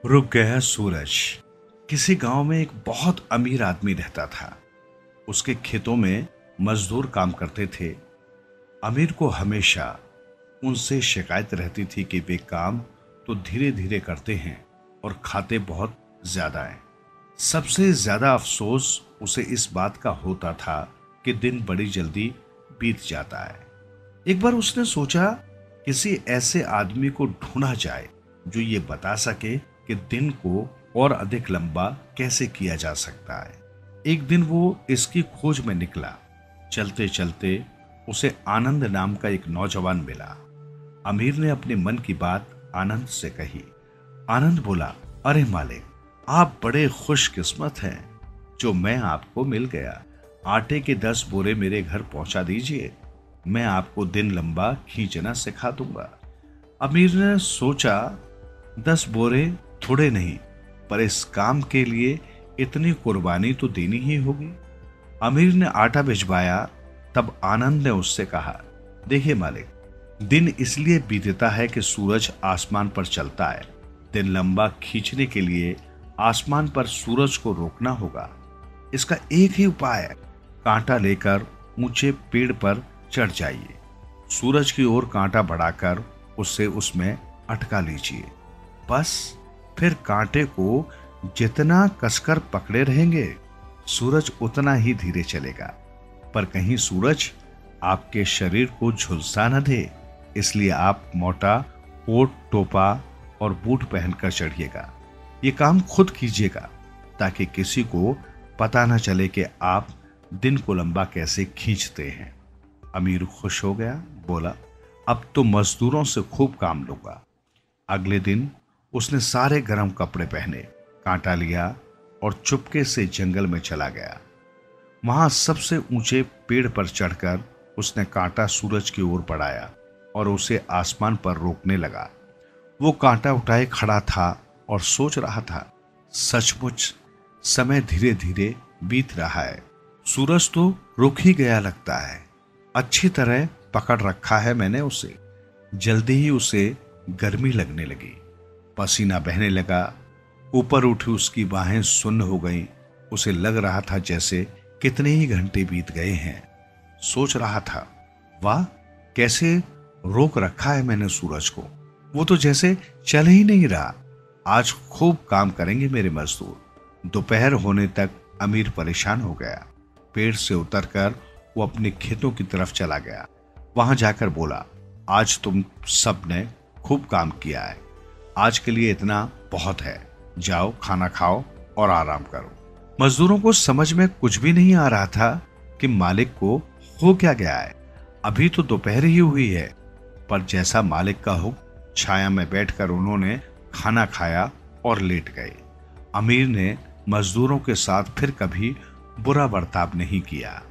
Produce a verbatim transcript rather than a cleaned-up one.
रुक गया सूरज। किसी गांव में एक बहुत अमीर आदमी रहता था। उसके खेतों में मजदूर काम करते थे। अमीर को हमेशा उनसे शिकायत रहती थी कि वे काम तो धीरे धीरे करते हैं और खाते बहुत ज्यादा हैं। सबसे ज्यादा अफसोस उसे इस बात का होता था कि दिन बड़ी जल्दी बीत जाता है। एक बार उसने सोचा किसी ऐसे आदमी को ढूंढा जाए जो ये बता सके कि दिन को और अधिक लंबा कैसे किया जा सकता है। एक दिन वो इसकी खोज में निकला। चलते चलते उसे आनंद नाम का एक नौजवान मिला। अमीर ने अपने मन की बात आनंद से कही। आनंद बोला, अरे मालिक, आप बड़े खुशकिस्मत हैं जो मैं आपको मिल गया। आटे के दस बोरे मेरे घर पहुंचा दीजिए, मैं आपको दिन लंबा खींचना सिखा दूंगा। अमीर ने सोचा, दस बोरे थोड़े नहीं, पर इस काम के लिए इतनी कुर्बानी तो देनी ही होगी। अमीर ने आटा भिजवाया। तब आनंद ने उससे कहा, देखिए मालिक, दिन इसलिए बीतता है कि सूरज आसमान पर चलता है। दिन लंबा खींचने के लिए आसमान पर सूरज को रोकना होगा। इसका एक ही उपाय है, कांटा लेकर ऊंचे पेड़ पर चढ़ जाइए। सूरज की ओर कांटा बढ़ाकर उससे उसमें अटका लीजिए। बस फिर कांटे को जितना कसकर पकड़े रहेंगे, सूरज उतना ही धीरे चलेगा। पर कहीं सूरज आपके शरीर को झुलसा न दे, इसलिए आप मोटा कोट, टोपा और बूट पहनकर चढ़िएगा। ये काम खुद कीजिएगा ताकि किसी को पता न चले कि आप दिन को लंबा कैसे खींचते हैं। अमीर खुश हो गया, बोला, अब तो मजदूरों से खूब काम लूंगा। अगले दिन उसने सारे गर्म कपड़े पहने, कांटा लिया और चुपके से जंगल में चला गया। वहां सबसे ऊंचे पेड़ पर चढ़कर उसने कांटा सूरज की ओर बढ़ाया और उसे आसमान पर रोकने लगा। वो कांटा उठाए खड़ा था और सोच रहा था, सचमुच समय धीरे धीरे बीत रहा है। सूरज तो रुक ही गया लगता है। अच्छी तरह पकड़ रखा है मैंने उसे। जल्दी ही उसे गर्मी लगने लगी, पसीना बहने लगा। ऊपर उठी उसकी बाहें सुन्न हो गईं। उसे लग रहा था जैसे कितने ही घंटे बीत गए हैं। सोच रहा था, वाह, कैसे रोक रखा है मैंने सूरज को। वो तो जैसे चल ही नहीं रहा। आज खूब काम करेंगे मेरे मजदूर। दोपहर होने तक अमीर परेशान हो गया। पेड़ से उतरकर वो अपने खेतों की तरफ चला गया। वहां जाकर बोला, आज तुम सब ने खूब काम किया है। आज के लिए इतना बहुत है। जाओ, खाना खाओ और आराम करो। मजदूरों को समझ में कुछ भी नहीं आ रहा था कि मालिक को हो क्या गया है। अभी तो दोपहर ही हुई है। पर जैसा मालिक का हुक्म, छाया में बैठकर उन्होंने खाना खाया और लेट गए। अमीर ने मजदूरों के साथ फिर कभी बुरा बर्ताव नहीं किया।